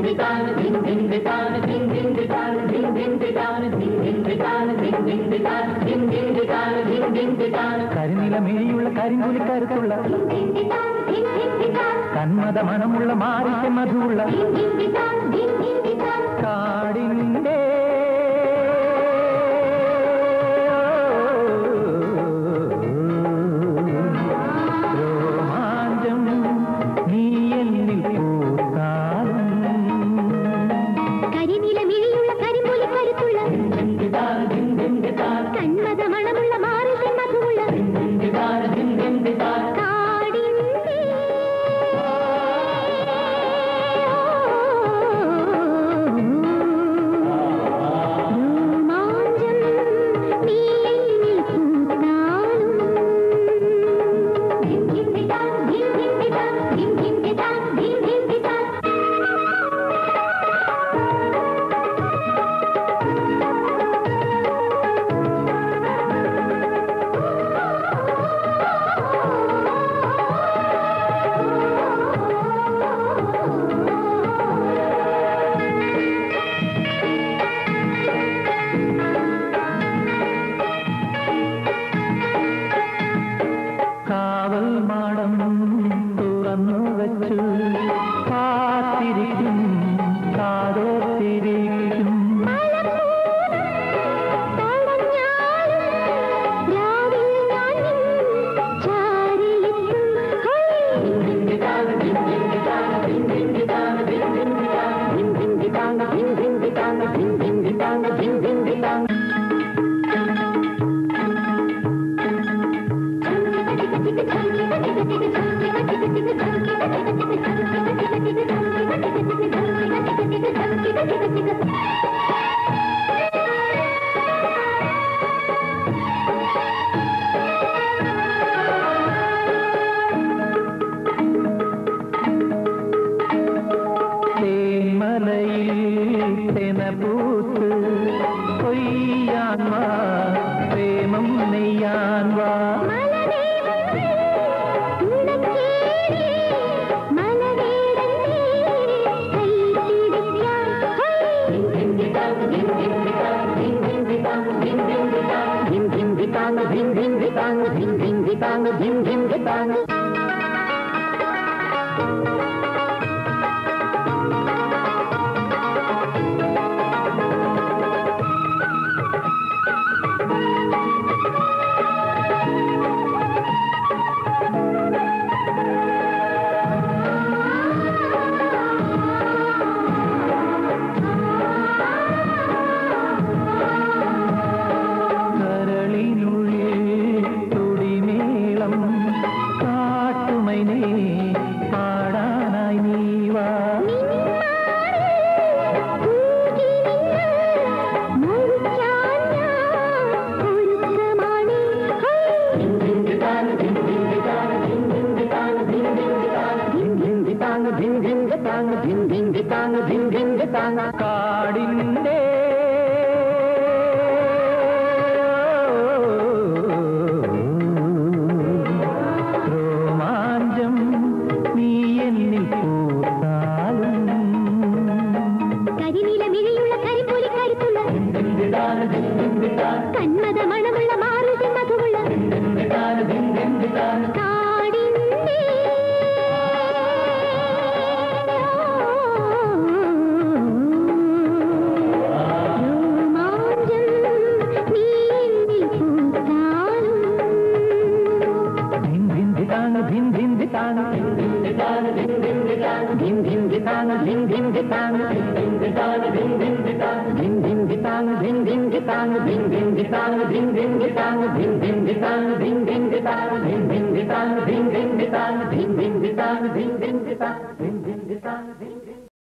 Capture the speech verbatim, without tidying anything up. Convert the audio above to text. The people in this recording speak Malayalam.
കരിനിലമേയുള്ള കരിങ്കുലിക്കരുത്തുള്ള കന്മത മണമുള്ള മാറിച്ച മധുവുള്ള കാടിന്റെ രോമാഞ്ചം നീ എന്നിൽ പൂത്താലും കരിനിലമേയുള്ള കരിങ്കുലിക്കരുത്തുള്ള കന്മത മണമുള്ള മാറിച്ച മധുവുള്ള കാവൽ മാടം തുറന്നു വച്ചു കാത്തിരിക്കും കാതോത്തിരിക്കും തേന്മലയിൽ തെനപൂത്ത് കൊയ്യാൻ വാ പ്രേമം നെയ്യാൻ വാ പാടാനായി നീവാ കാടിന്റെ രോമാഞ്ചം നീ എന്നിൽ പൂത്താലും കരിനിലമിഴിയുള്ള കരിമ്പൂലിക്കരുത്തുള്ള കന്മത മണമുള്ള മാറിച്ച മധുവുള്ള കാടിന്റെ രോമാഞ്ചം നീ എന്നിൽ പൂത്താലും ധിന്ദിതാങ് ധിന്ദിതാങ് ധിന്ദിതാങ് ധിന്ദിതാങ് ധിന്ദിതാങ് ധിന്ദിതാങ് ധിന്ദിതാങ് ധിന്ദിതാങ് ധിന്ദിതാങ് ധിന്ദിതാങ് ധിന്ദിതാങ് ധിന്ദിതാങ് ധിന്ദിതാങ് ധിന്ദിതാങ് ധിന്ദിതാങ് ധിന്ദിതാങ് ധിന്ദിതാങ് ധിന്ദിതാങ് ധിന്ദിതാങ്